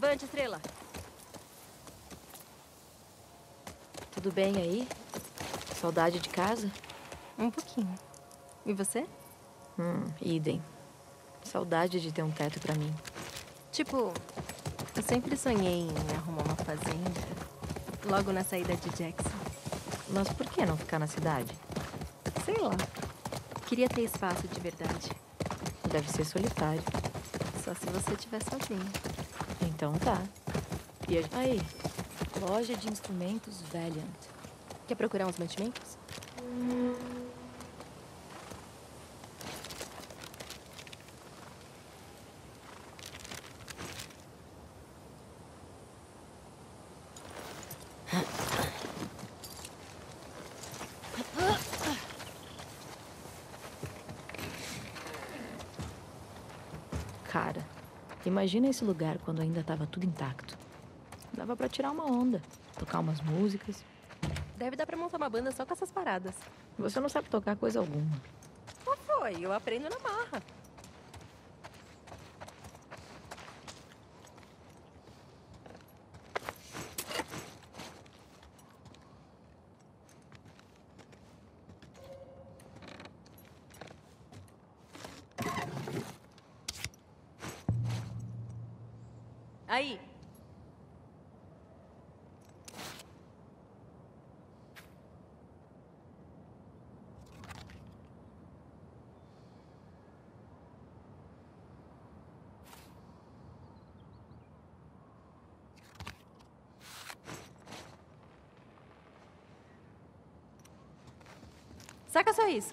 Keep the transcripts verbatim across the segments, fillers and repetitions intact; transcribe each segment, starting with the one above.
Avante, Estrela. Tudo bem aí? Saudade de casa? Um pouquinho. E você? Hum, idem. Saudade de ter um teto pra mim. Tipo, eu sempre sonhei em arrumar uma fazenda logo na saída de Jackson. Mas por que não ficar na cidade? Sei lá. Queria ter espaço de verdade. Deve ser solitário. Só se você estiver sozinho. Então tá. E a... aí? Loja de instrumentos Valiant. Quer procurar uns mantimentos? Cara, imagina esse lugar quando ainda tava tudo intacto. Dava pra tirar uma onda, tocar umas músicas. Deve dar pra montar uma banda só com essas paradas. Você não sabe tocar coisa alguma. Qual foi? Eu aprendo na marra. Aí. Saca só isso.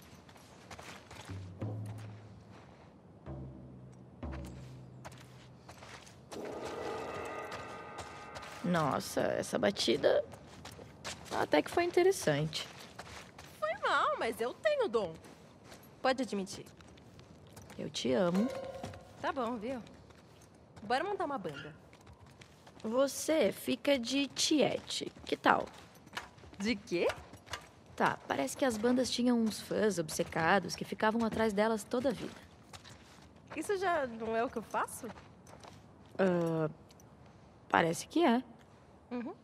Nossa, essa batida até que foi interessante. Foi mal, mas eu tenho dom. Pode admitir. Eu te amo. Tá bom, viu? Bora montar uma banda. Você fica de tiete. Que tal? De quê? Tá, parece que as bandas tinham uns fãs obcecados que ficavam atrás delas toda a vida. Isso já não é o que eu faço? Uh, parece que é. Uhum.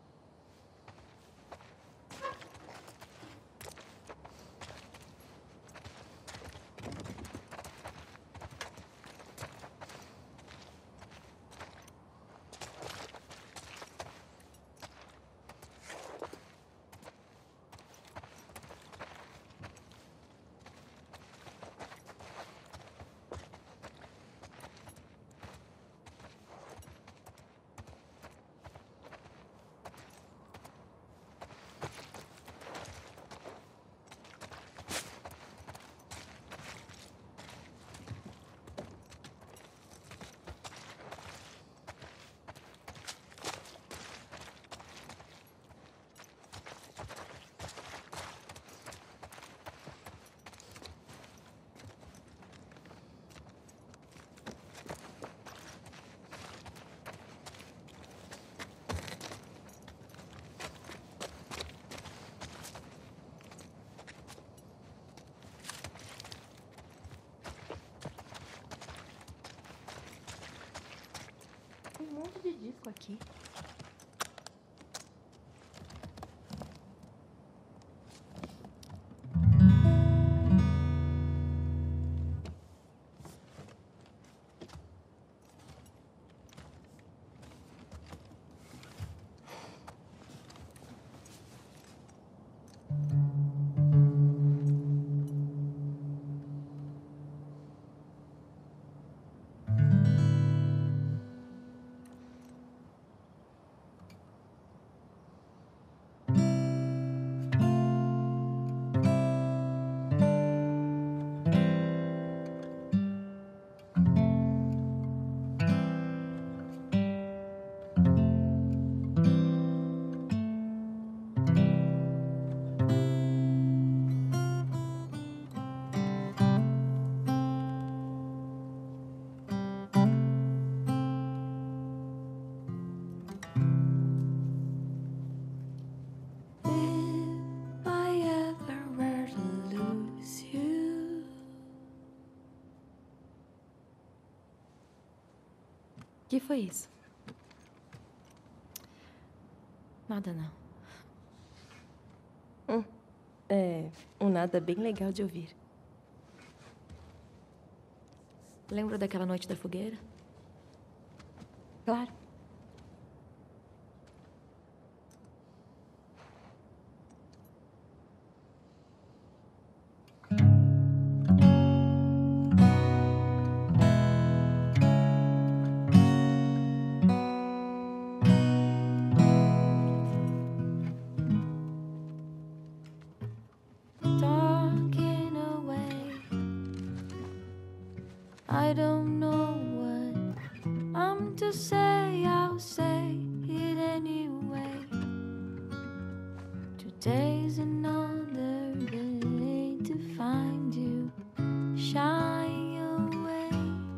Tem um monte de disco aqui. O que foi isso? Nada, não. Hum, é um nada bem legal de ouvir. Lembra daquela noite da fogueira? Claro. Talking away. I don't know what I'm to say. I'll say it anyway. Today's another day to find you shy away.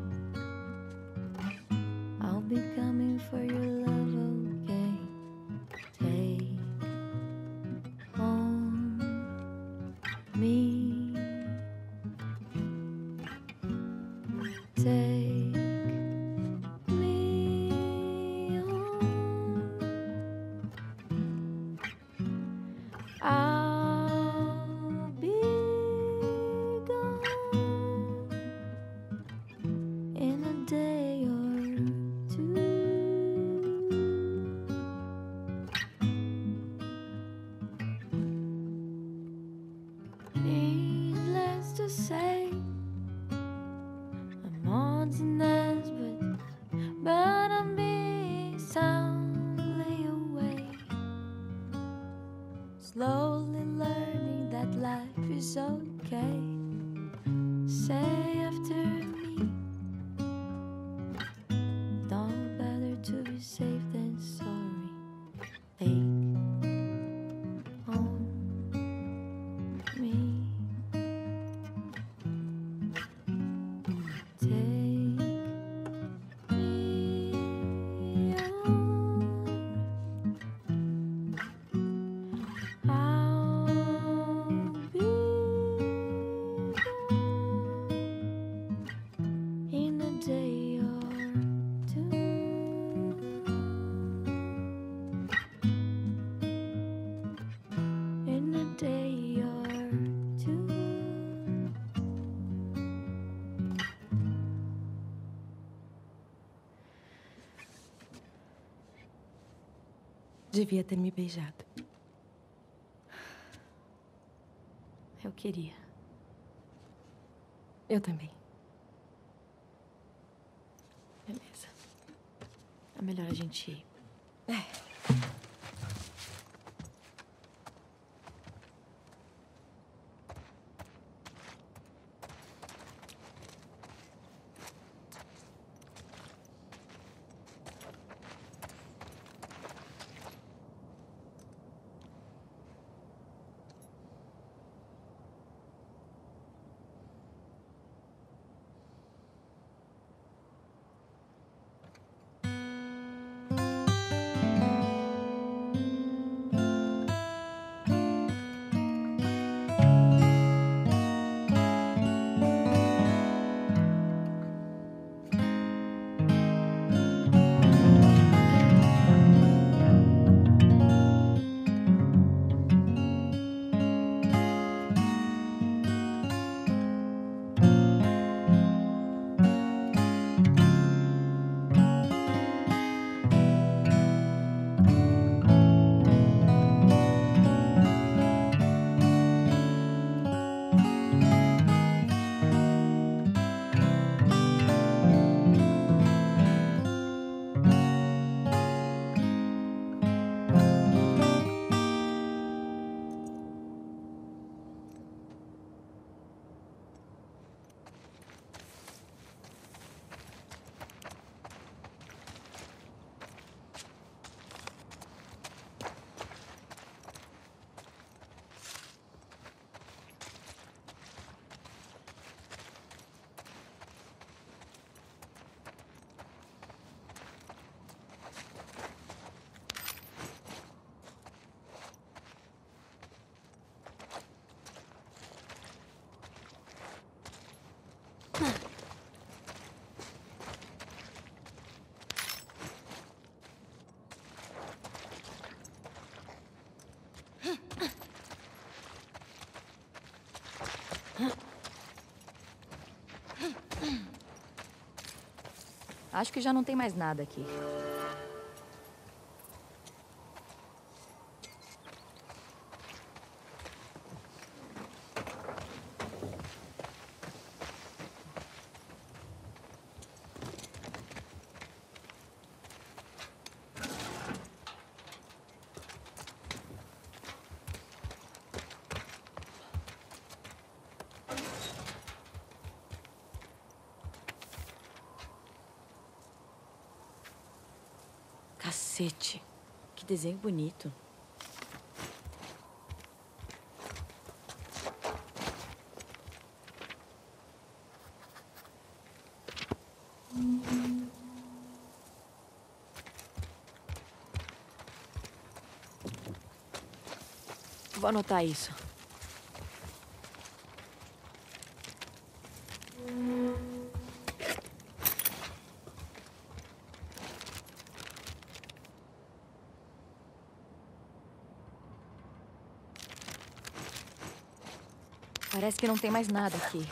I'll be coming for your love, okay? Take on me. Take me on. I'll be gone in a day or two. Needless to say, I'm odds and ends, but but I'm being soundly away. Slowly learning that life is okay. Say after me, don't better to be safe than sorry. Take on me. Take me on. I'll be gone in a day or two. In a day or two. Devia ter me beijado. Eu queria. Eu também. Beleza. É melhor a gente ir. É. Acho que já não tem mais nada aqui. Cacete, que desenho bonito. Vou anotar isso. Parece que não tem mais nada aqui.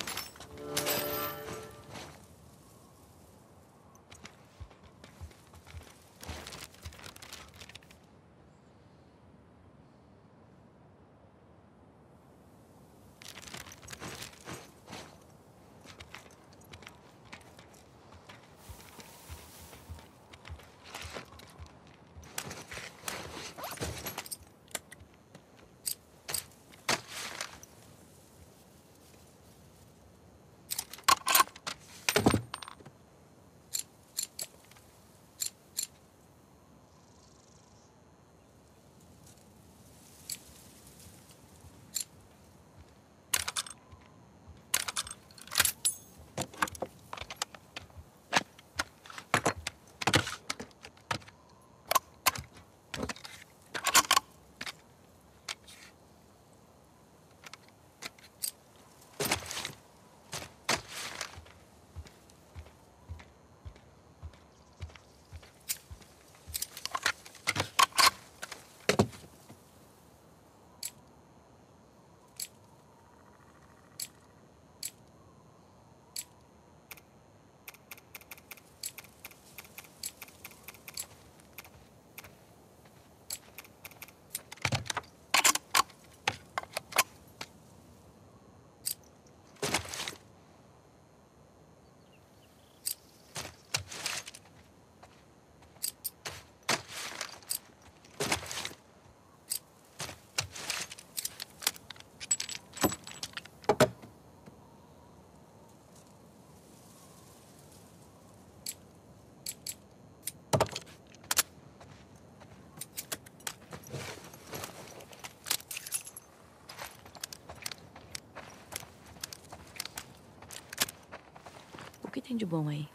O que tem de bom aí?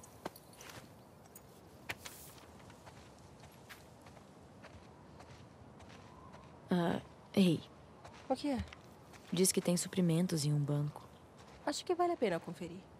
Ah, ei. O que é? Diz que tem suprimentos em um banco. Acho que vale a pena conferir.